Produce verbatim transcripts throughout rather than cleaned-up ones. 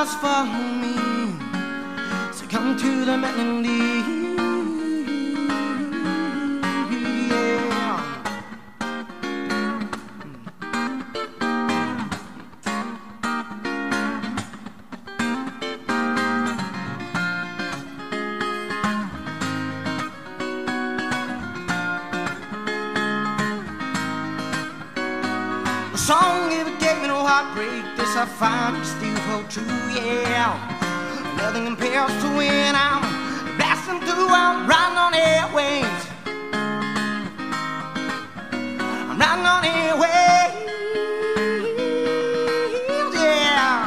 eyes follow me, succumb to the melody. The song never gave me no heartbreak. This I find it still hold true, yeah. Nothing compares to when I'm blasting through. I'm riding on airwaves. I'm riding on airwaves, yeah.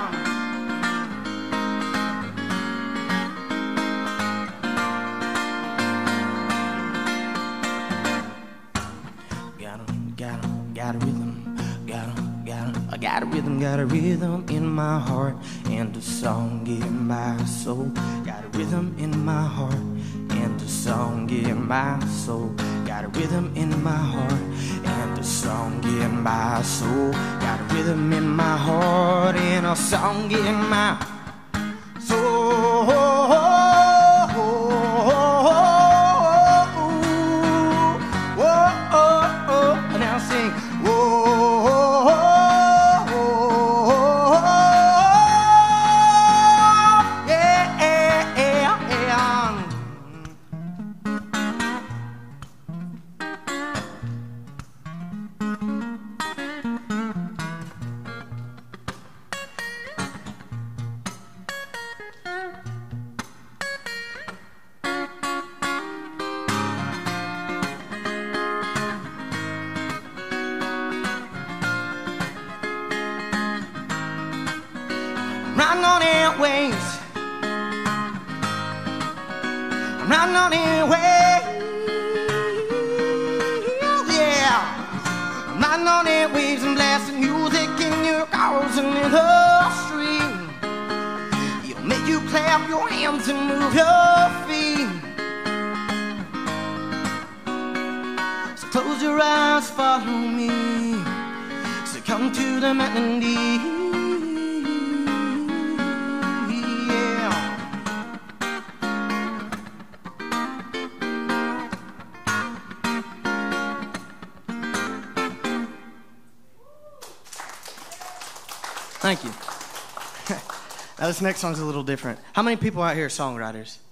Got a, got a, got a rhythm. I got a rhythm, got a rhythm in my heart, and a song in my soul. Got a rhythm in my heart, and a song in my soul. Got a rhythm in my heart, and a song in my soul. Got a rhythm in my heart, and a song in my soul. Now sing, whoa. Riding on airwaves, I'm riding on airwaves, yeah. I'm riding on airwaves and blasting music in your cars and in the street. It'll make you clap your hands and move your feet. So close your eyes, follow me, succumb to the melody. Thank you. Now this next song's a little different. How many people out here are songwriters?